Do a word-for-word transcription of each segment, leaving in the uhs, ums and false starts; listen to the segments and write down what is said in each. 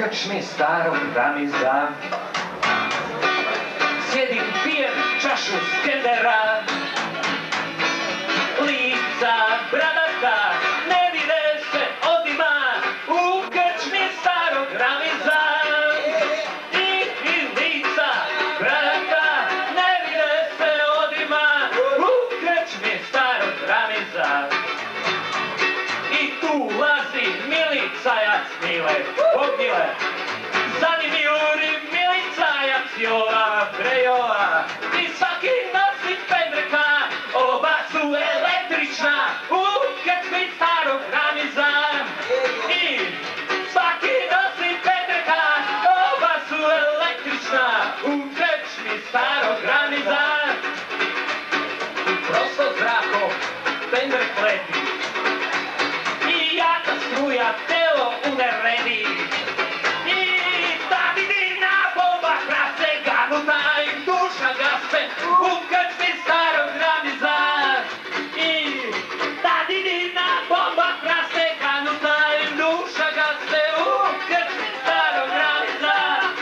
krčmi starog Ramiza. Sjedim, pijem čašu skendera, lica bradata, ne vide se odima u krčmi starog Ramiza. I, i lica bradata, ne vide se odima u krčmi starog Ramiza. I tu ulazi milicajac Mile, Bogmile, za njim juri milicajac Jova Brejova. I svaki nosi pendreka, oba su električna u krčmi starog Ramiza. I svaki nosi pendreka, oba su električna u krčmi starog Ramiza. Prosto zrakom pendrek leti i jaka struja telo uneredi. I ta vidina bomba krase ganuta im duša gaspe u krčmi starog Ramiza. I ta vidina bomba krase ganuta im duša gaspe u krčmi starog Ramiza.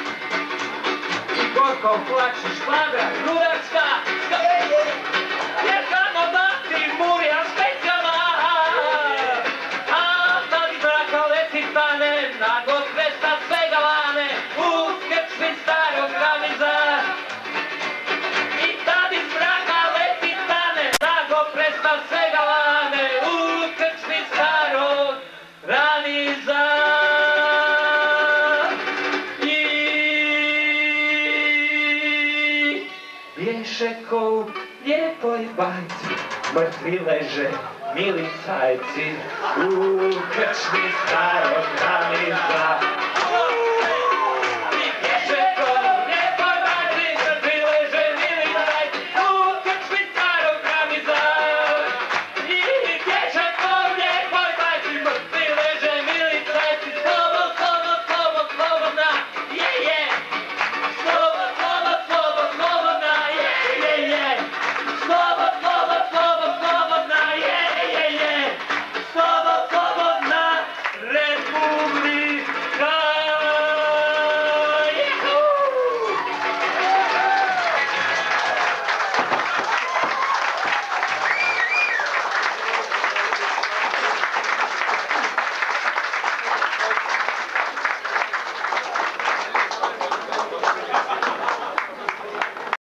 I gorko plače škvadra rudarska, jer kamo dati murija specijala. A tad iz zraka leti tane, naglo kresta svega lane u krčmi starog Ramiza. I tad iz zraka leti tane, naglo kresta svega lane u krčmi starog Ramiza. I bješe ko u lijepoj bajci, mrtvi leže milicajci u krčmi starog Ramiza. I bješe ko